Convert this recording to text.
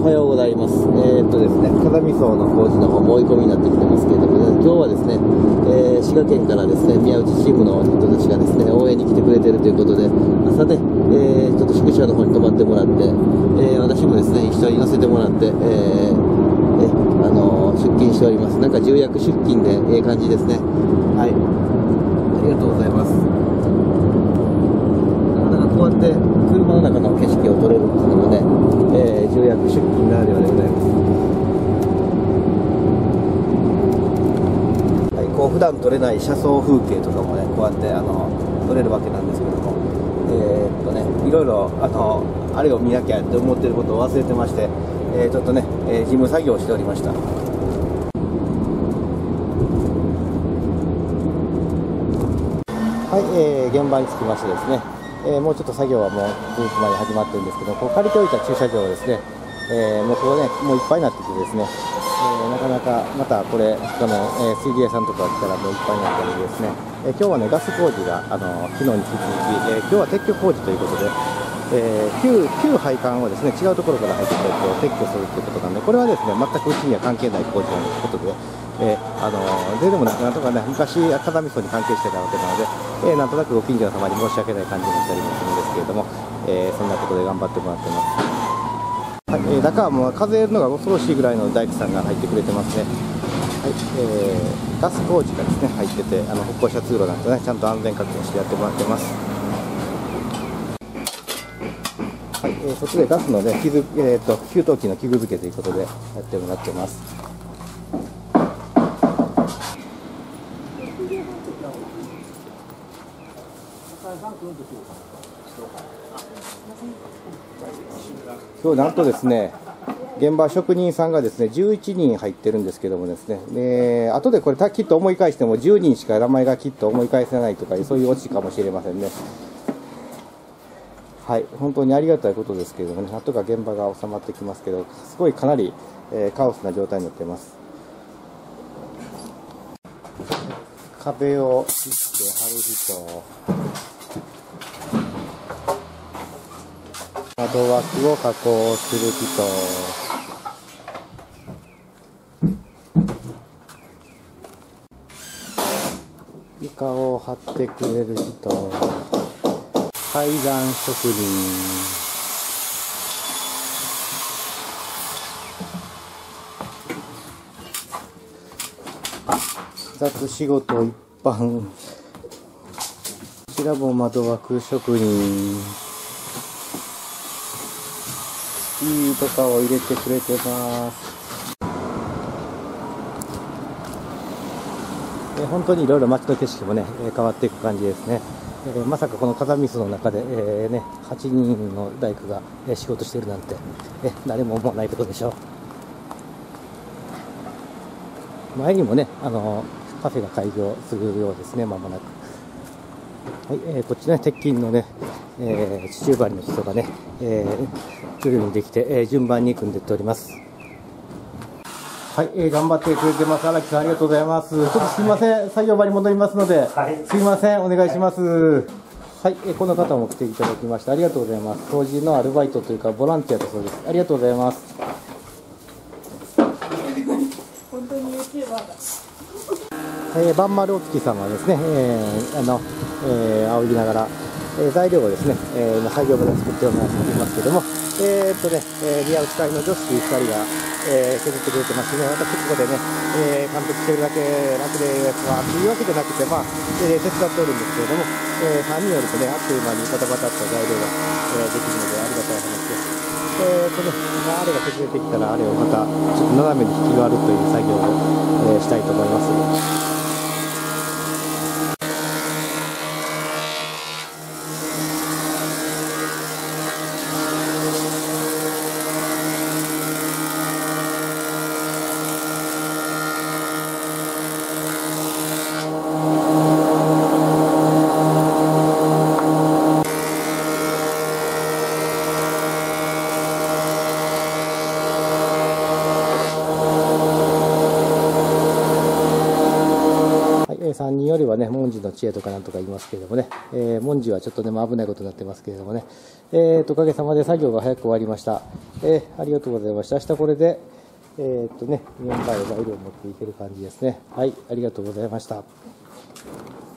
おはようございます。ですね、風見荘の工事の方も追い込みになってきてますけれども、ね、今日はですね、滋賀県からですね、宮内チームの人たちがですね、応援に来てくれているということで、朝ね、ちょっと宿舎の方に泊まってもらって、私もですね、一緒に乗せてもらって、出勤しております。なんか重役出勤で感じですね。はい。ありがとうございます。なかなかこうやって車の中の景色を撮れるっていうのもね、重役出勤ならではでございます。はい、こう普段撮れない車窓風景とかもね、こうやって撮れるわけなんですけども、いろいろあれを見なきゃって思ってることを忘れてまして、ちょっとね、事務作業をしておりました。はい、現場に着きましてですね、もうちょっと作業はもうずっと前に始まってるんですけど、こう借りておいた駐車場をですね、もうここね、もういっぱいになってきてですね、なかなかまたこれ、水泥屋さんとか来たらもういっぱいになったりですね、今日はね、ガス工事が昨日に引き続き、今日は撤去工事ということで、旧配管をですね、違うところから入ってきたやつを撤去するということなんで、これはですね、全くうちには関係ない工事ということで、でもなんとかね、昔、風見荘に関係してたわけなので、なんとなくご近所様に申し訳ない感じになったりもするんですけれども、そんなことで頑張ってもらってます。はい、中はもう数えるのが恐ろしいぐらいの大工さんが入ってくれてますね。はい、ガス工事がですね、入ってて、歩行者通路なんかね、ちゃんと安全確保してやってもらってます。はい、そっちでガスのね、給湯器の器具付けということでやってもらってます。今日なんとですね、現場職人さんがですね11人入ってるんですけどもですね、後でこれきっと思い返しても10人しか名前がきっと思い返せないとかそういうオチかもしれませんね。はい、本当にありがたいことですけれどもね、なんとか現場が収まってきますけど、すごいかなり、カオスな状態になっています。壁を切って貼る人、窓枠を加工する人、床を貼ってくれる人、階段職人、雑仕事一般、こちらも窓枠職人、シーとかを入れてくれてます。本当にいろいろ街の景色もね、変わっていく感じですね。まさかこの風見荘の中で、8人の大工が、仕事しているなんて、誰も思わないことでしょう。前にもね、カフェが開業するようですね、まもなく。はい、こっちね、鉄筋のね、地中張りの人がね、徐々にできて、順番に組んでいっております。はい、頑張ってくれてます。荒木さん、ありがとうございます。ちょっとすみません、作業場に戻りますので、はい、すみません、お願いします。はい、この方も来ていただきまして、ありがとうございます。当時のアルバイトというか、ボランティアだそうです。ありがとうございます。本当に YouTuber だ。バンマルお月さんはですね、仰ぎながら、材料をですね、今作業場で作っておりますけども、宮内会の女子2人が、削ってくれてますね。私ここでね、監督してるだけ楽ですわというわけじゃなくて、手伝っておるんですけれども、3人よるとね、あっという間にバタバタっと材料が、できるのでありがたい話です。あれが削れてきたら、あれをまたちょっと斜めに引き割るという作業を、したいと思います。3人よりはね、文字の知恵とかなんとか言いますけれどもね、文字はちょっとでも危ないことになってますけれどもね、おかげさまで作業が早く終わりました。 ありがとうございました。明日これで、メンバーへの色を持っていける感じですね。はい、ありがとうございました。